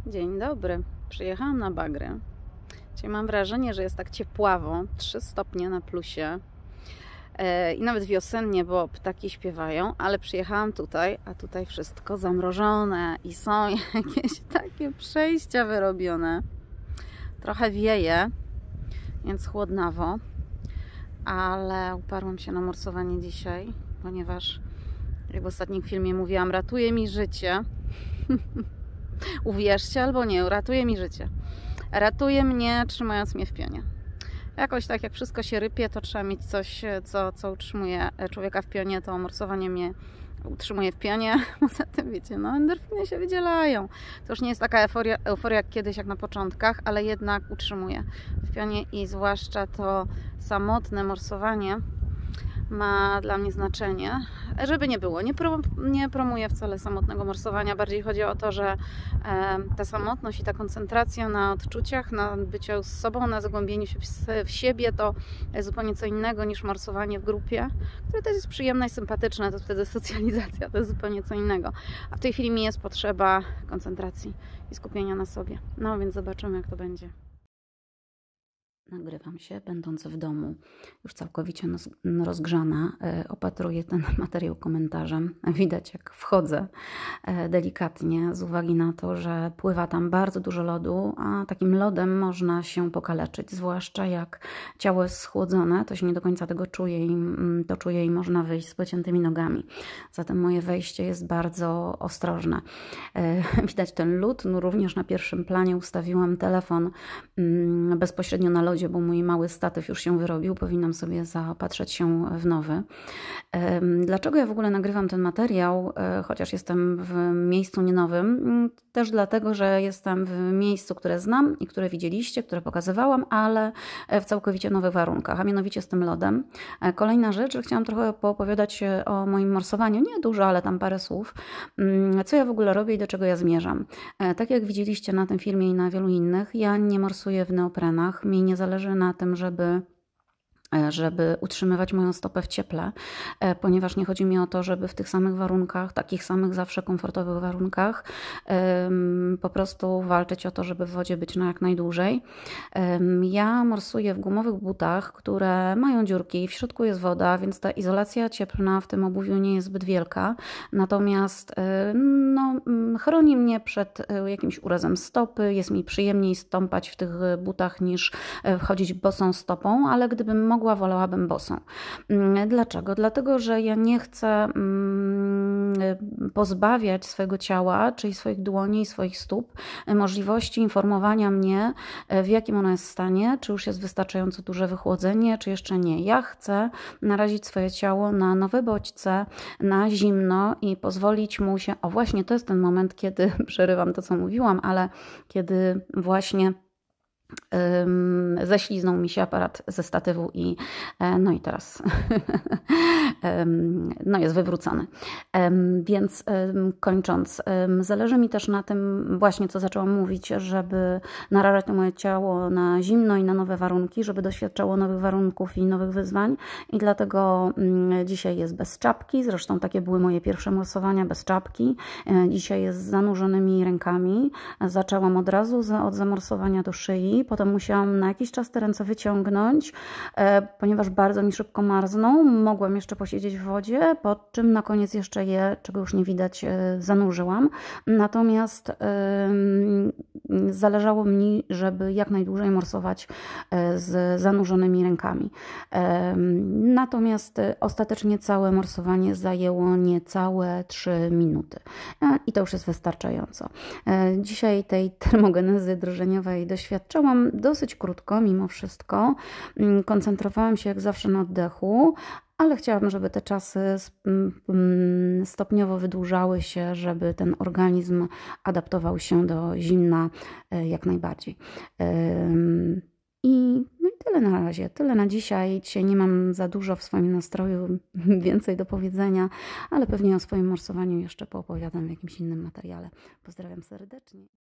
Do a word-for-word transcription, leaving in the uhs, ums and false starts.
Dzień dobry. Przyjechałam na bagry. Dzisiaj mam wrażenie, że jest tak ciepławo, trzy stopnie na plusie e, i nawet wiosennie, bo ptaki śpiewają, ale przyjechałam tutaj, a tutaj wszystko zamrożone i są jakieś takie przejścia wyrobione. Trochę wieje, więc chłodnawo, ale uparłam się na morsowanie dzisiaj, ponieważ jak w ostatnim filmie mówiłam, ratuje mi życie. Uwierzcie albo nie, ratuje mi życie. Ratuje mnie, trzymając mnie w pionie. Jakoś tak, jak wszystko się rypie, to trzeba mieć coś, co, co utrzymuje człowieka w pionie. To morsowanie mnie utrzymuje w pionie. Poza tym, wiecie, no endorfiny się wydzielają. To już nie jest taka euforia, euforia jak kiedyś, jak na początkach, ale jednak utrzymuje w pionie i zwłaszcza to samotne morsowanie ma dla mnie znaczenie. Żeby nie było, nie, pro, nie promuję wcale samotnego morsowania, bardziej chodzi o to, że e, ta samotność i ta koncentracja na odczuciach, na byciu z sobą, na zagłębieniu się w, w siebie to jest zupełnie co innego niż morsowanie w grupie, które też jest przyjemne i sympatyczne, to wtedy socjalizacja, to jest zupełnie co innego. A w tej chwili mi jest potrzeba koncentracji i skupienia na sobie. No więc zobaczymy, jak to będzie. Nagrywam się, będąc w domu, już całkowicie rozgrzana. Opatruję ten materiał komentarzem. Widać, jak wchodzę delikatnie, z uwagi na to, że pływa tam bardzo dużo lodu, a takim lodem można się pokaleczyć, zwłaszcza jak ciało jest schłodzone, to się nie do końca tego czuje i to czuje i można wyjść z pociętymi nogami. Zatem moje wejście jest bardzo ostrożne. Widać ten lód, no również na pierwszym planie ustawiłam telefon bezpośrednio na lodzie, bo mój mały statyw już się wyrobił, powinnam sobie zaopatrzyć się w nowy. Dlaczego ja w ogóle nagrywam ten materiał, chociaż jestem w miejscu nie nowym? Też dlatego, że jestem w miejscu, które znam i które widzieliście, które pokazywałam, ale w całkowicie nowych warunkach, a mianowicie z tym lodem. Kolejna rzecz, że chciałam trochę poopowiadać o moim morsowaniu, nie dużo, ale tam parę słów. Co ja w ogóle robię i do czego ja zmierzam. Tak jak widzieliście na tym filmie i na wielu innych, ja nie morsuję w neoprenach, mi nie zależy na tym, żeby żeby utrzymywać moją stopę w cieple, ponieważ nie chodzi mi o to, żeby w tych samych warunkach, takich samych zawsze komfortowych warunkach po prostu walczyć o to, żeby w wodzie być na jak najdłużej. Ja morsuję w gumowych butach, które mają dziurki, w środku jest woda, więc ta izolacja cieplna w tym obuwiu nie jest zbyt wielka, natomiast no, chroni mnie przed jakimś urazem stopy, jest mi przyjemniej stąpać w tych butach niż chodzić bosą stopą, ale gdybym mogła Mogła, wolałabym bosą. Dlaczego? Dlatego, że ja nie chcę pozbawiać swojego ciała, czyli swoich dłoni i swoich stóp, możliwości informowania mnie, w jakim ono jest stanie, czy już jest wystarczająco duże wychłodzenie, czy jeszcze nie. Ja chcę narazić swoje ciało na nowe bodźce, na zimno i pozwolić mu się, o właśnie to jest ten moment, kiedy przerywam to, co mówiłam, ale kiedy właśnie ześliznął mi się aparat ze statywu i no i teraz no jest wywrócony. Więc kończąc, zależy mi też na tym właśnie, co zaczęłam mówić, żeby narażać to moje ciało na zimno i na nowe warunki, żeby doświadczało nowych warunków i nowych wyzwań i dlatego dzisiaj jest bez czapki, zresztą takie były moje pierwsze morsowania bez czapki. Dzisiaj jest z zanurzonymi rękami. Zaczęłam od razu od zamorsowania do szyi. Potem musiałam na jakiś czas te ręce wyciągnąć, ponieważ bardzo mi szybko marzną. Mogłam jeszcze posiedzieć w wodzie, po czym na koniec jeszcze je, czego już nie widać, zanurzyłam. Natomiast zależało mi, żeby jak najdłużej morsować z zanurzonymi rękami. Natomiast ostatecznie całe morsowanie zajęło niecałe trzy minuty. I to już jest wystarczająco. Dzisiaj tej termogenezy drżeniowej doświadczałam dosyć krótko, mimo wszystko. Koncentrowałam się jak zawsze na oddechu, ale chciałabym, żeby te czasy stopniowo wydłużały się, żeby ten organizm adaptował się do zimna jak najbardziej. I, no i tyle na razie, tyle na dzisiaj. Dzisiaj nie mam za dużo w swoim nastroju, więcej do powiedzenia, ale pewnie o swoim morsowaniu jeszcze poopowiadam w jakimś innym materiale. Pozdrawiam serdecznie.